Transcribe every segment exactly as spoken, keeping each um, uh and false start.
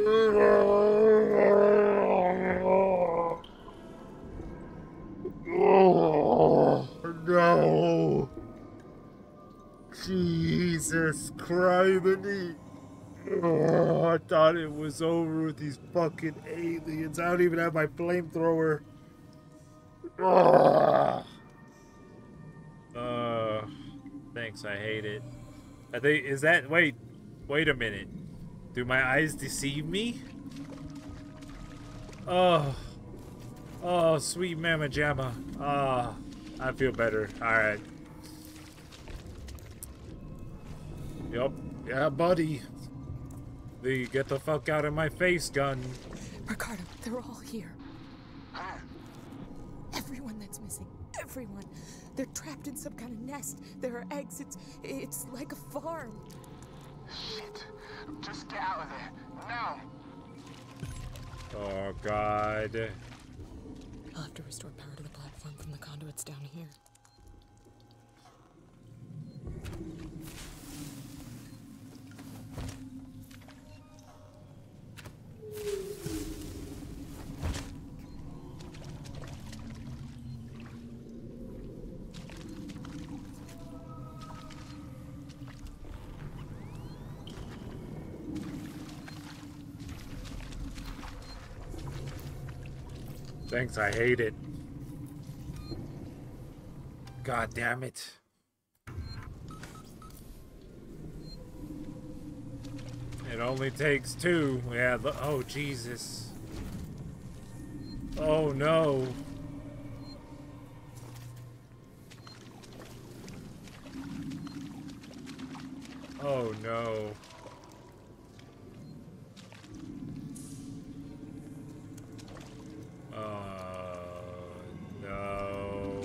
Oh, no. Jesus Christ. Oh, I thought it was over with these fucking aliens. I don't even have my flamethrower. Oh. Uh, thanks, I hate it. I think, is that, wait, wait a minute. Do my eyes deceive me? Oh, oh, sweet mama jamma. Ah, oh, I feel better. Alright. Yup, yeah, buddy. The get the fuck out of my face gun. Ricardo, they're all here. Everyone that's missing. Everyone. They're trapped in some kind of nest. There are eggs. It's it's like a farm. Shit. Just get out of there. Now. Oh, God. I'll have to restore power to the platform from the conduits down here. Thanks, I hate it. God damn it. It only takes two. Yeah, the, oh, Jesus. Oh, no. Oh, no. Uh, no.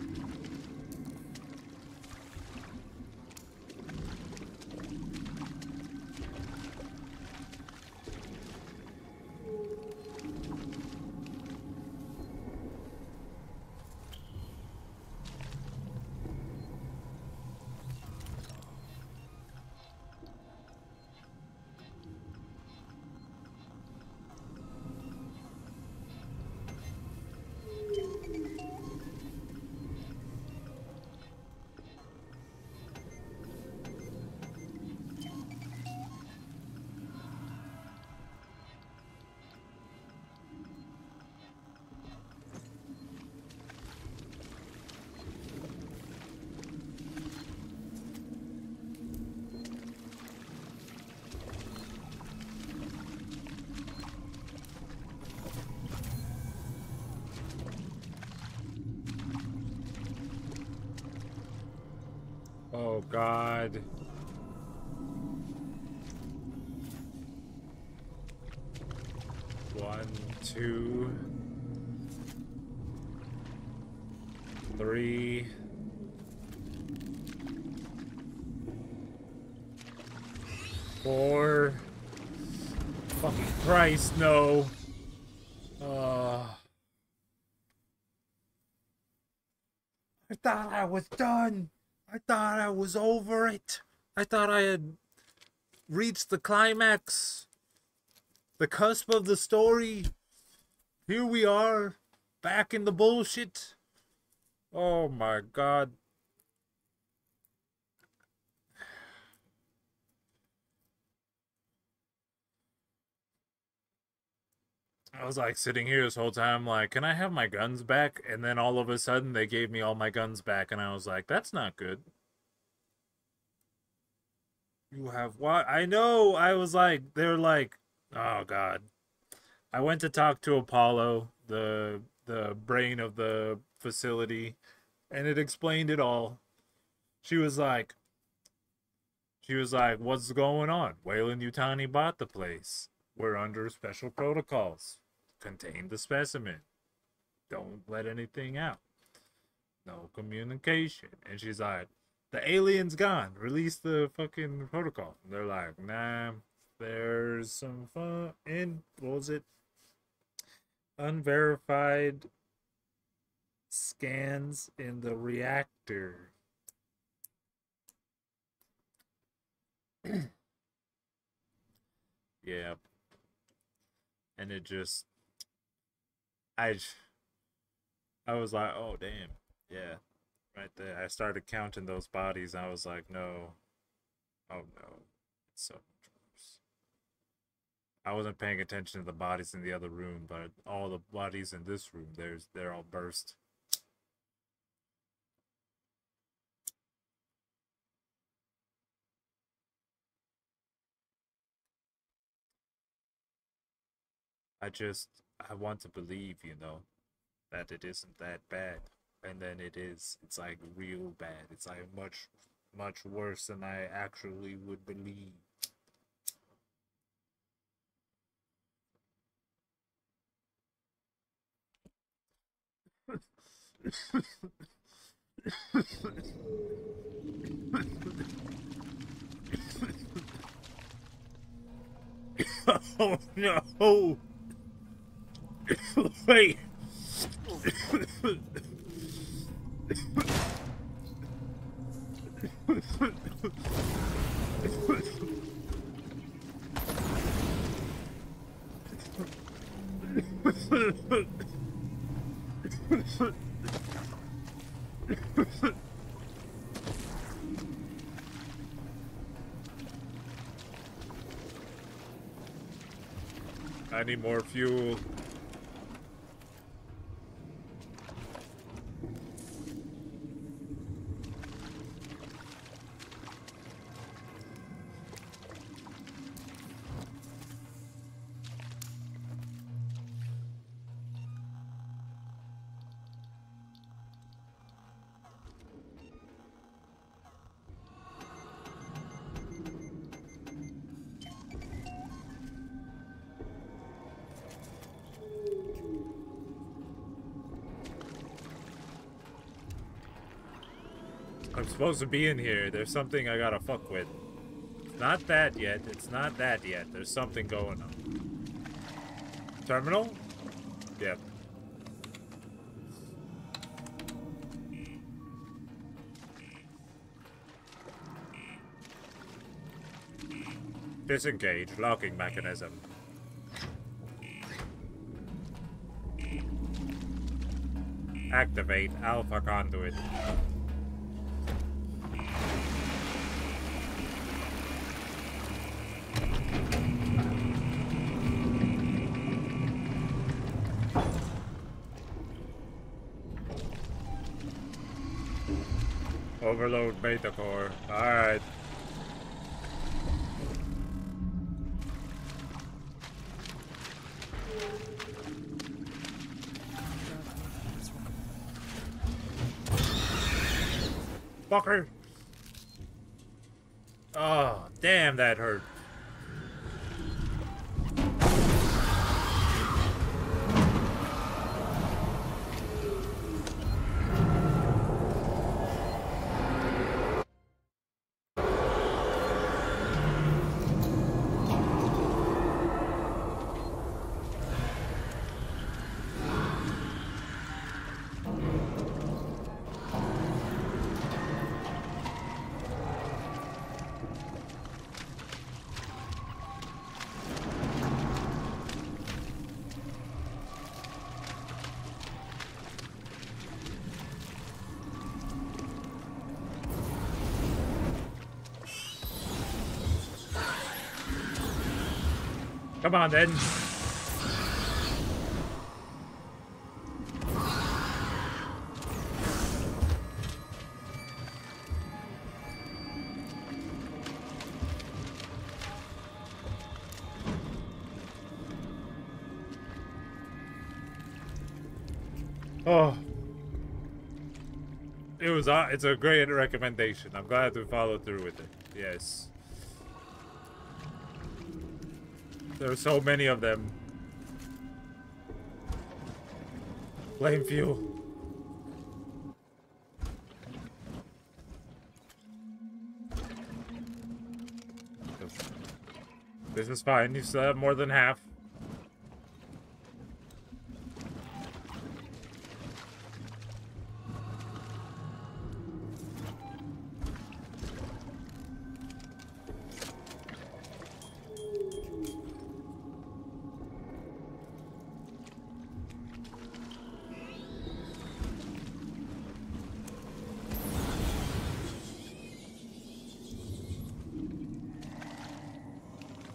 Oh, God. One, two, three, four. Fucking Christ, no. Uh, I thought I was done. I thought I was over it. I thought I had reached the climax, the cusp of the story. Here we are, back in the bullshit. Oh my God. I was like sitting here this whole time like, can I have my guns back? And then all of a sudden they gave me all my guns back and I was like, that's not good. You have what? I know. I was like, they're like, oh God. I went to talk to Apollo, the the brain of the facility, and it explained it all. She was like, she was like, what's going on? Wayland Yutani bought the place. We're under special protocols. Contain the specimen. Don't let anything out. No communication. And she's like, the alien's gone. Release the fucking protocol. And they're like, nah, there's some fun in, what was it? Unverified scans in the reactor. Yeah. and it just, I, j- I was like, oh damn, yeah, right there. I started counting those bodies, and I was like, no, oh no, it's so much worse. I wasn't paying attention to the bodies in the other room, but all the bodies in this room, there's they're all burst. I just, I want to believe, you know, that it isn't that bad. And then it is. It's like real bad. It's like much, much worse than I actually would believe. Oh no! Wait! I need more fuel. I'm supposed to be in here. There's something I gotta fuck with. It's not that yet. It's not that yet. There's something going on. Terminal? Yep. Disengage. Locking mechanism. Activate Alpha Conduit. Overload beta core. Alright. Fucker! Oh, damn, that hurt. Come on, then. Oh. It was, uh, it's a great recommendation. I'm glad to follow through with it. Yes. There are so many of them. Flame fuel. This is fine. You still have more than half.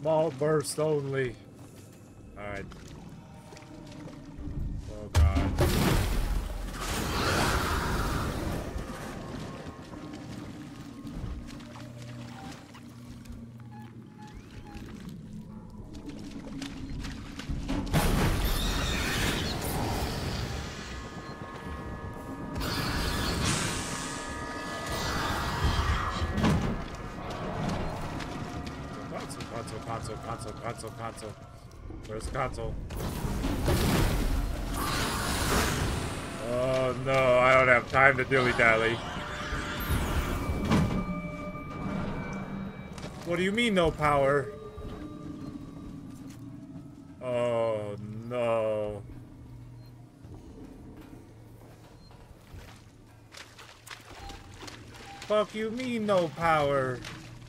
Small burst only. Alright. Oh god. Console, console, console, console, console. Where's the console? Oh no, I don't have time to dilly-dally. What do you mean, no power? Oh no. Fuck you mean, no power?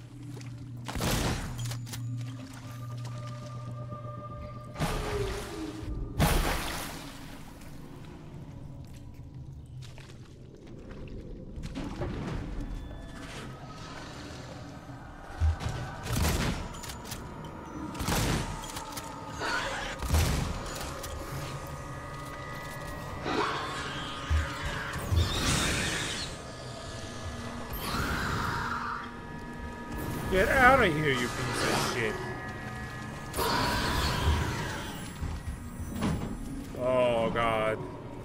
Get out of here, you piece of shit. Oh, God.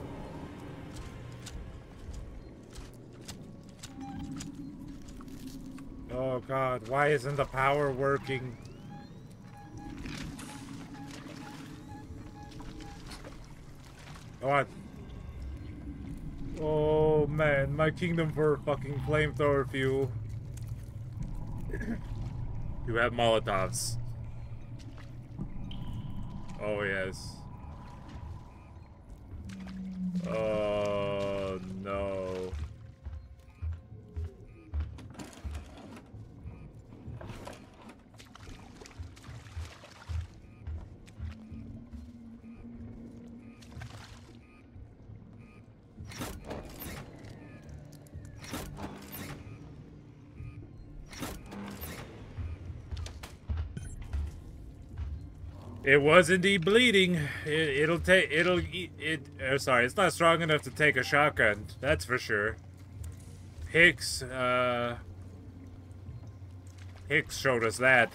Oh, God. Why isn't the power working? What? Oh, man. My kingdom for fucking flamethrower fuel. You have Molotovs. Oh, yes. Oh, no. It was indeed bleeding. It, it'll take. It'll. It. Uh, sorry, it's not strong enough to take a shotgun. That's for sure. Hicks. Uh. Hicks showed us that.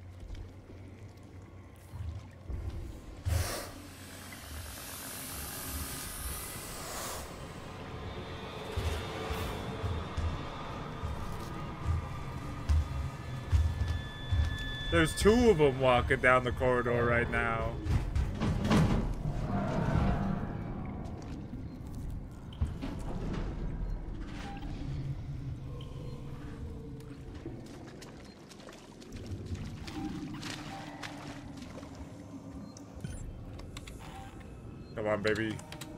There's two of them walking down the corridor right now. Come on, baby.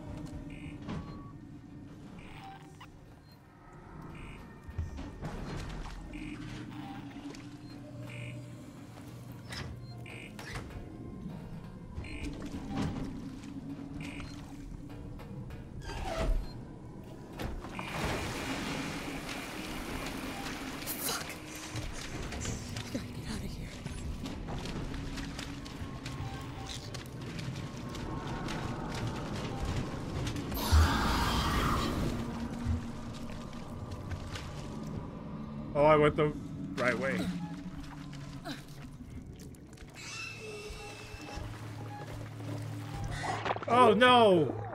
Oh, I went the right way. Oh no!